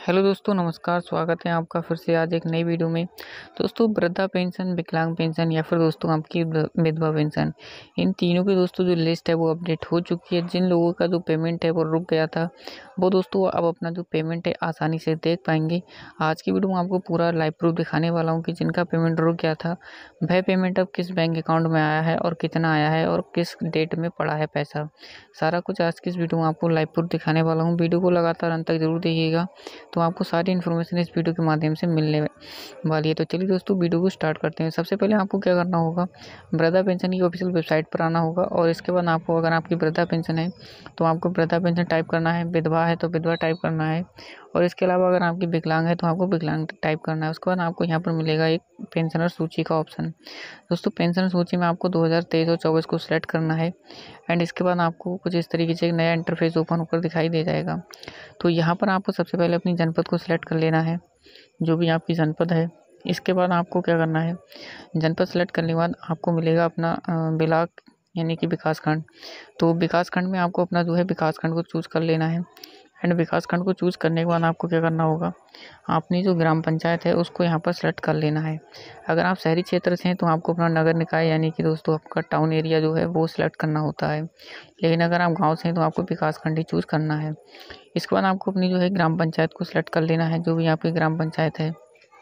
Hello दोस्तों, नमस्कार। स्वागत है आपका फिर से आज एक नई वीडियो में। दोस्तों, वृद्धा पेंशन, विकलांग पेंशन या फिर दोस्तों आपकी विधवा पेंशन, इन तीनों की दोस्तों जो लिस्ट है वो अपडेट हो चुकी है। जिन लोगों का जो पेमेंट है वो रुक गया था, वो दोस्तों अब अपना जो पेमेंट है आसानी से देख पाएंगे। आज की वीडियो में आपको पूरा लाइव प्रूफ दिखाने वाला हूँ कि जिनका पेमेंट रुक गया था वह पेमेंट अब किस बैंक अकाउंट में आया है और कितना आया है और किस डेट में पड़ा है पैसा। सारा कुछ आज की इस वीडियो में आपको लाइव प्रूफ दिखाने वाला हूँ। वीडियो को लगातार अंत तक जरूर देखिएगा, तो आपको सारी इन्फॉर्मेशन इस वीडियो के माध्यम से मिलने वाली है। तो चलिए दोस्तों, वीडियो को स्टार्ट करते हैं। सबसे पहले आपको क्या करना होगा, वृद्धा पेंशन की ऑफिशियल वेबसाइट पर आना होगा और इसके बाद आपको, अगर आपकी वृद्धा पेंशन है तो आपको वृद्धा पेंशन टाइप करना है, विधवा है तो विधवा टाइप करना है, और इसके अलावा अगर आपकी विकलांग है तो आपको विकलांग टाइप करना है। उसके बाद आपको यहाँ पर मिलेगा एक पेंशनर सूची का ऑप्शन। दोस्तों, पेंशन सूची में आपको 2023 और 24 को सिलेक्ट करना है एंड इसके बाद आपको कुछ इस तरीके से एक नया इंटरफेस ओपन होकर दिखाई दे जाएगा। तो यहाँ पर आपको सबसे पहले अपनी जनपद को सिलेक्ट कर लेना है, जो भी आपकी जनपद है। इसके बाद आपको क्या करना है, जनपद सेलेक्ट करने के बाद आपको मिलेगा अपना ब्लॉक यानी कि विकास खंड। तो विकास खंड में आपको अपना जो है विकास खंड को चूज़ कर लेना है एंड विकास खंड को चूज़ करने के बाद आपको क्या करना होगा, अपनी जो ग्राम पंचायत है उसको यहाँ पर सेलेक्ट कर लेना है। अगर आप शहरी क्षेत्र से हैं तो आपको अपना नगर निकाय यानी कि दोस्तों आपका टाउन एरिया जो है वो सिलेक्ट करना होता है, लेकिन अगर आप गांव से हैं तो आपको विकास खंड ही चूज़ करना है। इसके बाद आपको अपनी जो है ग्राम पंचायत को सिलेक्ट कर लेना है, जो भी आपकी ग्राम पंचायत है।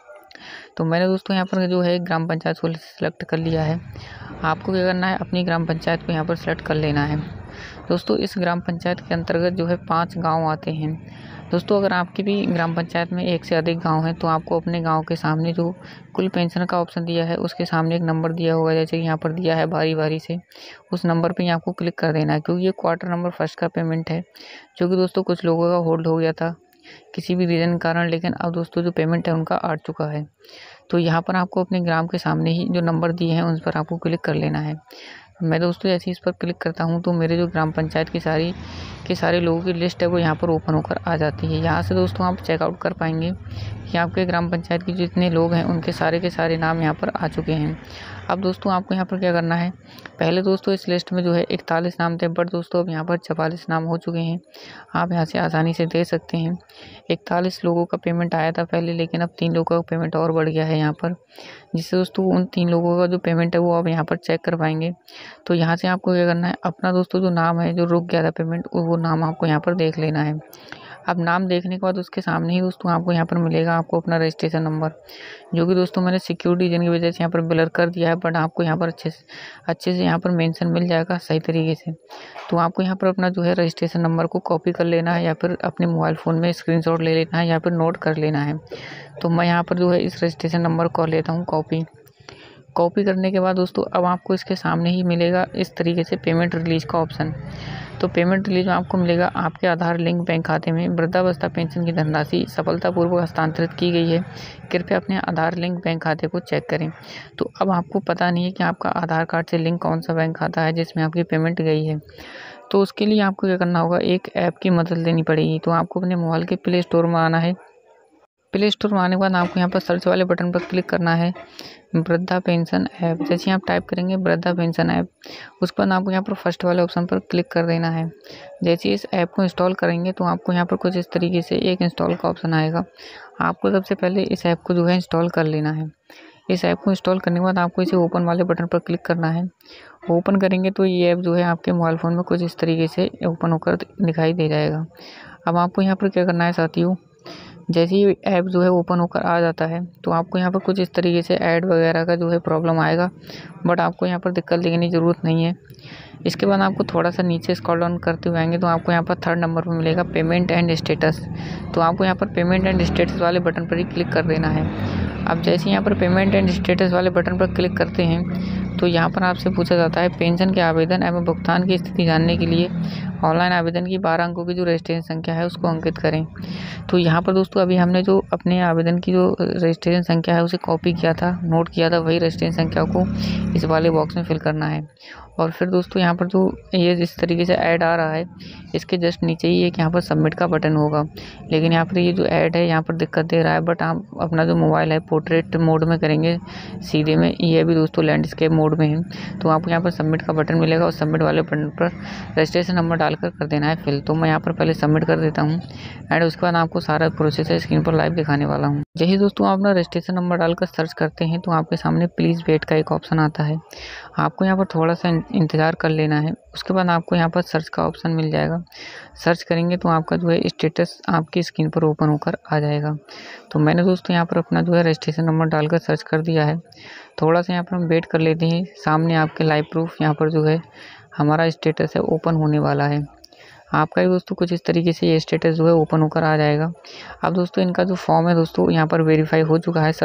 तो मैंने दोस्तों यहाँ पर जो है ग्राम पंचायत को सिलेक्ट कर लिया है। आपको क्या करना है, अपनी ग्राम पंचायत को यहाँ पर सिलेक्ट कर लेना है। दोस्तों, इस ग्राम पंचायत के अंतर्गत जो है 5 गांव आते हैं। दोस्तों, अगर आपकी भी ग्राम पंचायत में एक से अधिक गांव हैं तो आपको अपने गांव के सामने जो कुल पेंशन का ऑप्शन दिया है उसके सामने एक नंबर दिया होगा, जैसे कि यहाँ पर दिया है बारी बारी से, उस नंबर पे ही आपको क्लिक कर देना है, क्योंकि ये क्वार्टर नंबर फर्स्ट का पेमेंट है, जो कि दोस्तों कुछ लोगों का होल्ड हो गया था किसी भी रीज़न के कारण, लेकिन अब दोस्तों जो पेमेंट है उनका आ चुका है। तो यहाँ पर आपको अपने ग्राम के सामने ही जो नंबर दिए हैं उन पर आपको क्लिक कर लेना है। मैं दोस्तों जैसे इस पर क्लिक करता हूँ तो मेरे जो ग्राम पंचायत की सारे लोगों की लिस्ट है वो यहाँ पर ओपन होकर आ जाती है। यहाँ से दोस्तों आप चेकआउट कर पाएंगे कि आपके ग्राम पंचायत के जितने लोग हैं उनके सारे के सारे नाम यहाँ पर आ चुके हैं। अब दोस्तों आपको यहाँ पर क्या करना है, पहले दोस्तों इस लिस्ट में जो है 41 नाम थे, बट दोस्तों अब यहाँ पर 44 नाम हो चुके हैं। आप यहाँ से आसानी से दे सकते हैं। 41 लोगों का पेमेंट आया था पहले, लेकिन अब 3 लोगों का पेमेंट और बढ़ गया है यहाँ पर, जिससे दोस्तों उन 3 लोगों का जो पेमेंट है वो आप यहाँ पर चेक कर पाएंगे। तो यहाँ से आपको क्या करना है, अपना दोस्तों जो नाम है जो रुक गया था पेमेंट, वो नाम आपको यहाँ पर देख लेना है। अब नाम देखने के बाद उसके सामने ही दोस्तों आपको यहाँ पर मिलेगा आपको अपना रजिस्ट्रेशन नंबर, जो कि दोस्तों मैंने सिक्योरिटी रीजन की वजह से यहाँ पर ब्लर कर दिया है, बट आपको यहाँ पर अच्छे से यहाँ पर मेंशन मिल जाएगा सही तरीके से। तो आपको यहाँ पर अपना जो है रजिस्ट्रेशन नंबर को कॉपी कर लेना है, या फिर अपने मोबाइल फ़ोन में स्क्रीनशॉट ले लेना है, या फिर नोट कर लेना है। तो मैं यहाँ पर जो है इस रजिस्ट्रेशन नंबर को लेता हूँ कॉपी करने के बाद दोस्तों अब आपको इसके सामने ही मिलेगा इस तरीके से पेमेंट रिलीज का ऑप्शन। तो पेमेंट रिलीज में आपको मिलेगा आपके आधार लिंक बैंक खाते में वृद्धावस्था पेंशन की धनराशि सफलतापूर्वक हस्तांतरित की गई है, कृपया अपने आधार लिंक बैंक खाते को चेक करें। तो अब आपको पता नहीं है कि आपका आधार कार्ड से लिंक कौन सा बैंक खाता है जिसमें आपकी पेमेंट गई है, तो उसके लिए आपको क्या करना होगा, एक ऐप की मदद लेनी पड़ेगी। तो आपको अपने मोबाइल के प्ले स्टोर में आना है। प्ले स्टोर में आने के बाद आपको यहाँ पर सर्च वाले बटन पर क्लिक करना है, वृद्धा पेंशन ऐप। जैसे आप टाइप करेंगे वृद्धा पेंशन ऐप, उसके बाद आपको यहाँ पर फर्स्ट वाले ऑप्शन पर क्लिक कर देना है। जैसे इस ऐप को इंस्टॉल करेंगे तो आपको यहाँ पर कुछ इस तरीके से एक इंस्टॉल का ऑप्शन आएगा। आपको सबसे पहले इस ऐप को जो है इंस्टॉल कर लेना है। इस ऐप को इंस्टॉल करने के बाद आपको इसे ओपन वाले बटन पर क्लिक करना है। ओपन करेंगे तो ये ऐप जो है आपके मोबाइल फ़ोन में कुछ इस तरीके से ओपन होकर दिखाई दे जाएगा। अब आपको यहाँ पर क्या करना है साथियों, जैसे ही ऐप जो है ओपन होकर आ जाता है तो आपको यहाँ पर कुछ इस तरीके से ऐड वगैरह का जो है प्रॉब्लम आएगा, बट आपको यहाँ पर दिक्कत लेने की ज़रूरत नहीं है। इसके बाद आपको थोड़ा सा नीचे स्क्रॉल डाउन करते हुए आएंगे तो आपको यहाँ पर 3rd नंबर पर मिलेगा पेमेंट एंड स्टेटस। तो आपको यहाँ पर पेमेंट एंड स्टेटस वाले बटन पर ही क्लिक कर देना है। अब जैसे यहाँ पर पेमेंट एंड स्टेटस वाले बटन पर क्लिक करते हैं तो यहाँ पर आपसे पूछा जाता है पेंशन के आवेदन एवं भुगतान की स्थिति जानने के लिए ऑनलाइन आवेदन की 12 अंकों की जो रजिस्ट्रेशन संख्या है उसको अंकित करें। तो यहाँ पर दोस्तों अभी हमने जो अपने आवेदन की जो रजिस्ट्रेशन संख्या है उसे कॉपी किया था, नोट किया था, वही रजिस्ट्रेशन संख्या को इस वाले बॉक्स में फिल करना है। और फिर दोस्तों यहाँ पर जो ये जिस तरीके से ऐड आ रहा है इसके जस्ट नीचे ही एक यहाँ पर सबमिट का बटन होगा, लेकिन यहाँ पर ये जो ऐड है यहाँ पर दिक्कत दे रहा है, बट आप अपना जो मोबाइल है पोर्ट्रेट मोड में करेंगे सीधे में, ये भी दोस्तों लैंडस्केप मोड मोड में हैं तो आपको यहाँ पर सबमिट का बटन मिलेगा और सबमिट वाले बटन पर रजिस्ट्रेशन नंबर डालकर कर देना है फिल। तो मैं यहाँ पर पहले सबमिट कर देता हूँ एंड उसके बाद आपको सारा प्रोसेस है स्क्रीन पर लाइव दिखाने वाला हूँ। जैसे दोस्तों आप अपना रजिस्ट्रेशन नंबर डालकर सर्च करते हैं तो आपके सामने प्लीज़ वेट का एक ऑप्शन आता है। आपको यहाँ पर थोड़ा सा इंतज़ार कर लेना है। उसके बाद आपको यहाँ पर सर्च का ऑप्शन मिल जाएगा। सर्च करेंगे तो आपका जो है स्टेटस आपकी स्क्रीन पर ओपन होकर आ जाएगा। तो मैंने दोस्तों यहाँ पर अपना जो है रजिस्ट्रेशन नंबर डालकर सर्च कर दिया है। थोड़ा सा यहाँ पर हम वेट कर लेते हैं। सामने आपके लाइव प्रूफ यहाँ पर जो है हमारा स्टेटस है ओपन होने वाला है। आपका ही दोस्तों कुछ इस तरीके से ये स्टेटस जो है ओपन होकर आ जाएगा। अब दोस्तों इनका जो फॉर्म है दोस्तों यहाँ पर वेरीफाई हो चुका है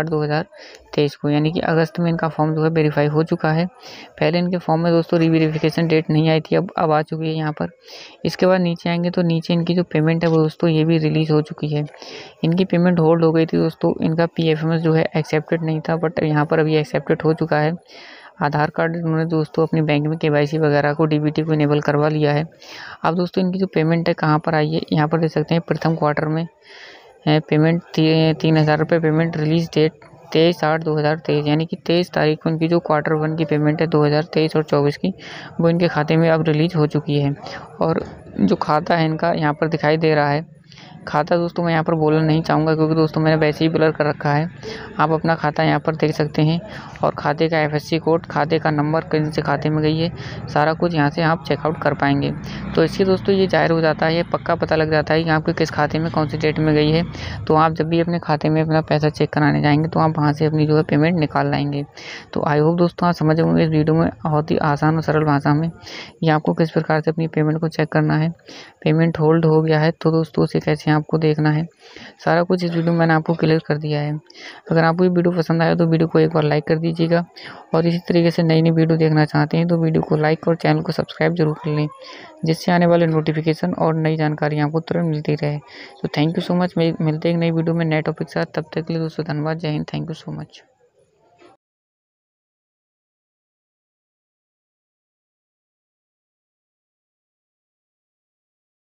17/8/2023 को, यानी कि अगस्त में इनका फॉर्म जो है वेरीफाई हो चुका है। पहले इनके फॉर्म में दोस्तों रीवेरिफिकेशन डेट नहीं आई थी, अब आ चुकी है यहाँ पर। इसके बाद नीचे आएंगे तो नीचे इनकी जो पेमेंट है वो दोस्तों ये भी रिलीज़ हो चुकी है। इनकी पेमेंट होल्ड हो गई थी दोस्तों। इनका PFMS जो है एक्सेप्टेड नहीं था, बट यहाँ पर अभी एक्सेप्टेड हो चुका है। आधार कार्ड इन्होंने दोस्तों अपनी बैंक में KYC वगैरह को DBT को इनेबल करवा लिया है। अब दोस्तों इनकी जो पेमेंट है कहाँ पर आई है, यहाँ पर देख सकते हैं प्रथम क्वार्टर में है पेमेंट 3,000 रुपये पेमेंट। रिलीज़ डेट 23/8/2023, यानी कि 23 तारीख को इनकी जो Q1 की पेमेंट है 2023 और 24 की वो इनके खाते में अब रिलीज़ हो चुकी है। और जो खाता है इनका यहाँ पर दिखाई दे रहा है। खाता दोस्तों मैं यहाँ पर बोलना नहीं चाहूँगा क्योंकि दोस्तों मैंने वैसे ही ब्लर कर रखा है। आप अपना खाता यहाँ पर देख सकते हैं और खाते का FSC कोड, खाते का नंबर, कहीं से खाते में गई है, सारा कुछ यहाँ से आप चेकआउट कर पाएंगे। तो इससे दोस्तों ये जाहिर हो जाता है, ये पक्का पता लग जाता है कि आपके किस खाते में कौन सी डेट में गई है। तो आप जब भी अपने खाते में अपना पैसा चेक कराने जाएंगे तो आप वहाँ से अपनी जो है पेमेंट निकाल लाएंगे। तो आई होप दोस्तों आप समझ होंगे इस वीडियो में बहुत ही आसान और सरल भाषा में ये आपको किस प्रकार से अपनी पेमेंट को चेक करना है। पेमेंट होल्ड हो गया है तो दोस्तों उसे कैसे आपको देखना है, सारा कुछ इस वीडियो में मैंने आपको क्लियर कर दिया है। अगर आपको ये वीडियो पसंद आया तो वीडियो को एक बार लाइक कर दीजिएगा और इसी तरीके से नई नई वीडियो देखना चाहते हैं तो वीडियो को लाइक और चैनल को सब्सक्राइब जरूर कर लें, जिससे आने वाले नोटिफिकेशन और नई जानकारी आपको तुरंत मिलती रहे। तो थैंक यू सो मच। मिलते हैं एक नई वीडियो में नए टॉपिक के साथ। तब तक के लिए दोस्तों धन्यवाद। जय Hind. Thank you so much.